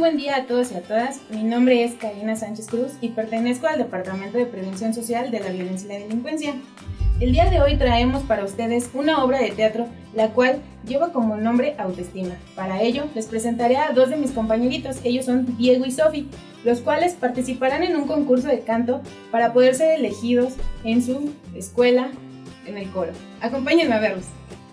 buen día a todos y a todas. Mi nombre es Karina Sánchez Cruz y pertenezco al Departamento de Prevención Social de la Violencia y la Delincuencia. El día de hoy traemos para ustedes una obra de teatro, la cual lleva como nombre Autoestima. Para ello, les presentaré a dos de mis compañeritos. Ellos son Diego y Sofi, los cuales participarán en un concurso de canto para poder ser elegidos en su escuela en el coro. Acompáñenme a verlos.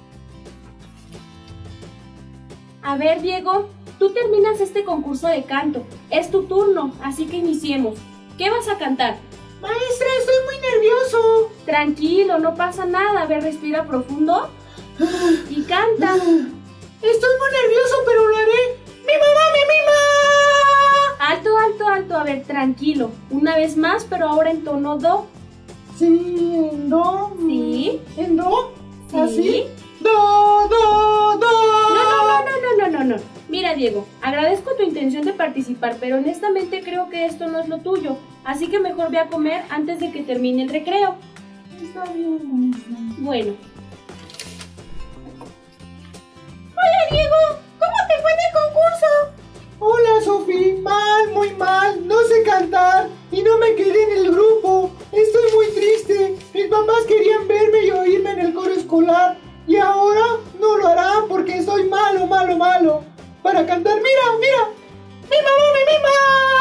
A ver, Diego, tú terminas este concurso de canto. Es tu turno, así que iniciemos. ¿Qué vas a cantar? Maestra, estoy muy nervioso. Tranquilo, no pasa nada. A ver, respira profundo y canta. Estoy muy nervioso, pero lo haré. ¡Mi mamá me mima! Alto, alto, alto. A ver, tranquilo. Una vez más, pero ahora en tono do. Sí, en do. ¿Sí? ¿En do? Sí. ¿Así? Do, do, do. No. Mira, Diego, agradezco tu intención de participar, pero honestamente creo que esto no es lo tuyo. Así que mejor ve a comer antes de que termine el recreo. Está bien, maestra. Bueno. Hola, Diego. ¿Cómo te fue en el concurso? Hola, Sofi. Mal, muy mal. No sé cantar y no me quedé en el grupo. Estoy muy triste. Mis papás querían verme y oírme en el coro escolar. Y ahora no lo harán porque soy malo para cantar. Mira, mira. ¡Mi mamá me mima!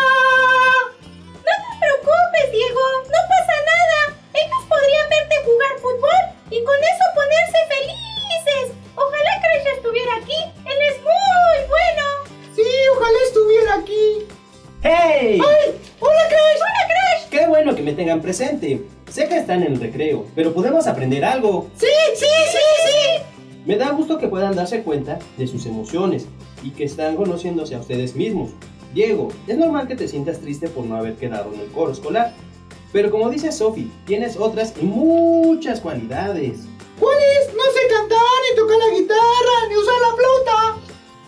No te preocupes, Diego. No pasa nada. Ellos podrían verte jugar fútbol y con eso ponerse felices. Ojalá Crash estuviera aquí. Él es muy bueno. Sí, ojalá estuviera aquí. ¡Hey! ¡Ay! ¡Hola, Crash! ¡Hola, Crash! ¡Qué bueno que me tengan presente! Sé que están en el recreo, pero podemos aprender algo. ¡Sí! Me da gusto que puedan darse cuenta de sus emociones y que están conociéndose a ustedes mismos. Diego, es normal que te sientas triste por no haber quedado en el coro escolar, pero como dice Sofi, tienes otras y muchas cualidades. ¿Cuáles? No sé cantar, ni tocar la guitarra, ni usar la flauta.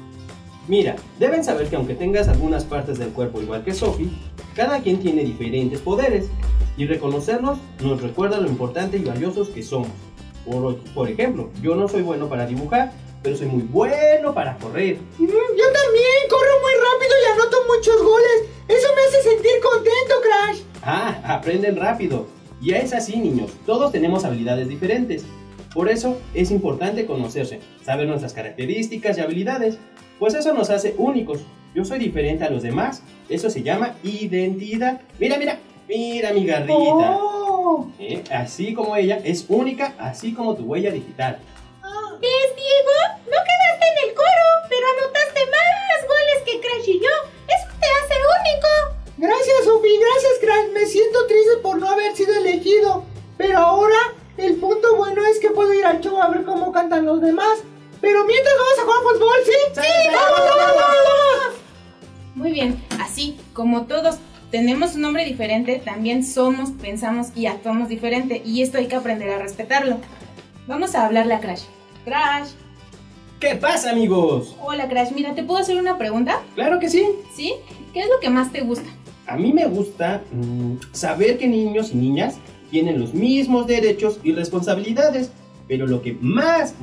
Mira, deben saber que aunque tengas algunas partes del cuerpo igual que Sofi, cada quien tiene diferentes poderes y reconocerlos nos recuerda lo importante y valiosos que somos. Por ejemplo, yo no soy bueno para dibujar, pero soy muy bueno para correr. Yo también, corro muy rápido y anoto muchos goles. Eso me hace sentir contento, Crash. Aprenden rápido. Y es así, niños, todos tenemos habilidades diferentes. Por eso es importante conocerse, saber nuestras características y habilidades, pues eso nos hace únicos. Yo soy diferente a los demás, eso se llama identidad. Mira mi garrita. Oh. Así como ella es única, así como tu huella digital. ¿Ves, Diego? No quedaste en el coro, pero anotaste más goles que Crash y yo. Eso te hace único. Gracias, Sofi, gracias, Crash. Me siento triste por no haber sido elegido. Pero ahora el punto bueno es que puedo ir al show a ver cómo cantan los demás. Pero mientras vamos a jugar fútbol, ¿sí? ¡Sí! ¡Vamos! Muy bien, así como todos tenemos un nombre diferente, también somos, pensamos y actuamos diferente, y esto hay que aprender a respetarlo. Vamos a hablarle a Crash. Crash. ¿Qué pasa, amigos? Hola, Crash. Mira, ¿te puedo hacer una pregunta? Claro que sí. ¿Sí? ¿Qué es lo que más te gusta? A mí me gusta saber que niños y niñas tienen los mismos derechos y responsabilidades, pero lo que más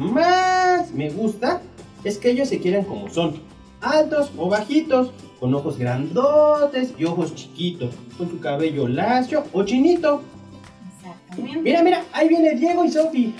me gusta es que ellos se quieran como son, altos o bajitos, con ojos grandotes y ojos chiquitos, con su cabello lacio o chinito. Exactamente. Mira, ahí viene Diego y Sofi.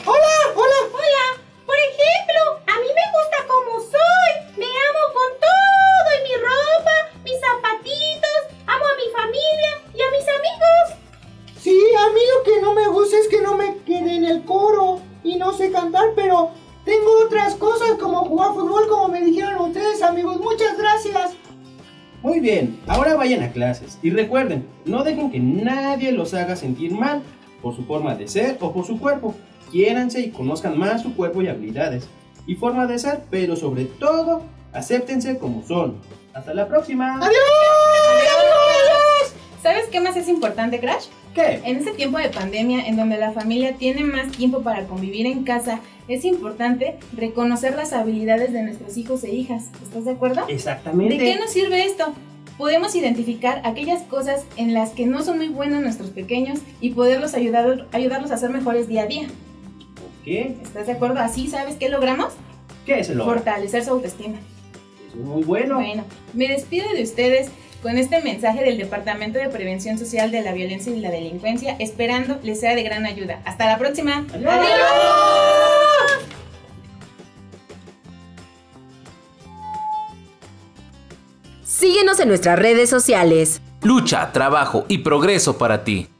Hola. Por ejemplo, a mí me gusta como soy. Me amo con todo y mi ropa, mis zapatitos. Amo a mi familia y a mis amigos. Sí, a mí lo que no me gusta es que no me quedé en el coro y no sé cantar, pero tengo otras cosas como jugar fútbol, como me dijeron ustedes, amigos. Muchas gracias. Muy bien, ahora vayan a clases y recuerden, no dejen que nadie los haga sentir mal por su forma de ser o por su cuerpo. Quiéranse y conozcan más su cuerpo y habilidades y forma de ser, pero sobre todo, acéptense como son. ¡Hasta la próxima! ¡Adiós! ¿Sabes qué más es importante, Crash? ¿Qué? En este tiempo de pandemia, en donde la familia tiene más tiempo para convivir en casa, es importante reconocer las habilidades de nuestros hijos e hijas. ¿Estás de acuerdo? Exactamente. ¿De qué nos sirve esto? Podemos identificar aquellas cosas en las que no son muy buenos nuestros pequeños y poderlos ayudarlos a ser mejores día a día. ¿Qué? ¿Estás de acuerdo? Así, ¿sabes qué logramos? ¿Qué es el logro? Fortalecer su autoestima. Eso es muy bueno. Bueno, me despido de ustedes con este mensaje del Departamento de Prevención Social de la Violencia y la Delincuencia, esperando les sea de gran ayuda. ¡Hasta la próxima! ¡Adiós! ¡Adiós! Síguenos en nuestras redes sociales. Lucha, trabajo y progreso para ti.